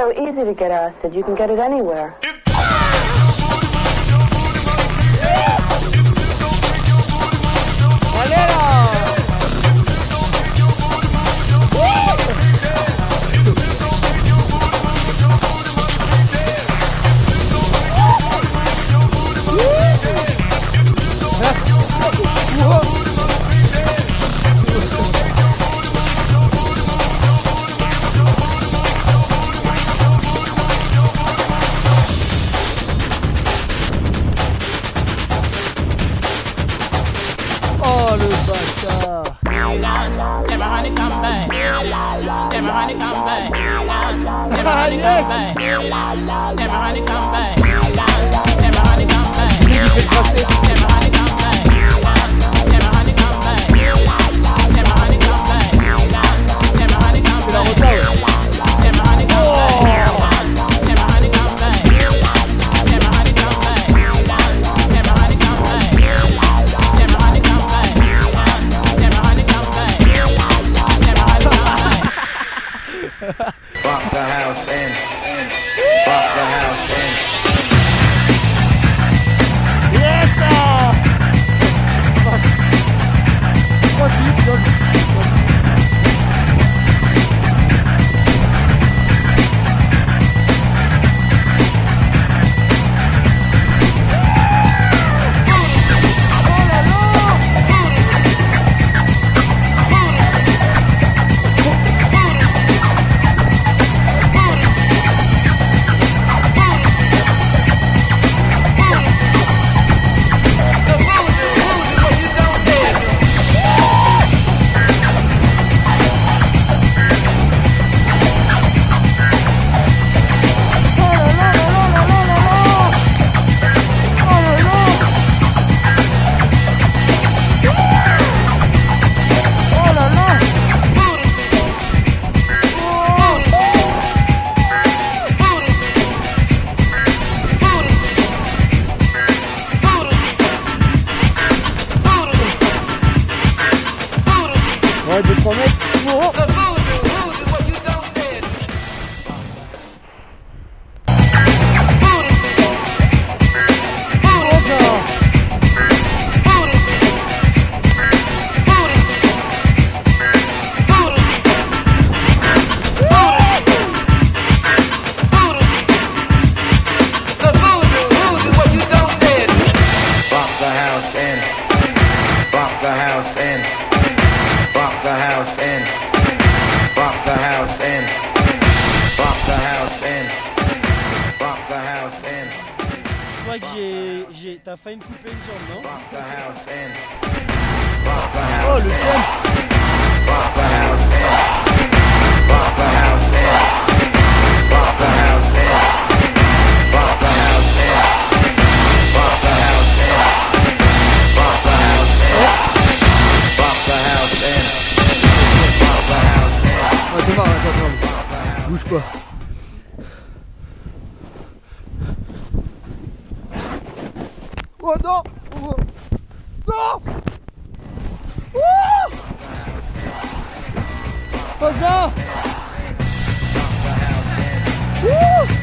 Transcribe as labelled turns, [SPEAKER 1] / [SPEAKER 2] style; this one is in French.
[SPEAKER 1] so easy to get acid. You can get it anywhere.
[SPEAKER 2] Oh le bâtard.
[SPEAKER 3] Rock the house in, rock the house in.
[SPEAKER 2] Yes, sir. What is that? Ouais, 2-3 mètres. Oh.
[SPEAKER 3] Rock the house in, rock the house in. Rock the house in, rock the house in, rock the house in, rock the house in.
[SPEAKER 2] Je crois que t'as failli me couper une jambe, non?
[SPEAKER 3] Rock the house in, rock the house in.
[SPEAKER 2] Oh, le thème.
[SPEAKER 3] Rock the house in, rock the house in, rock the house in, rock the house in, rock the house in, rock the house in, rock the house in, rock the house in.
[SPEAKER 2] Ouais, démarre, attends, bouge pas. Oh non! Oh. Non! Oh! Pas ça! Ouh!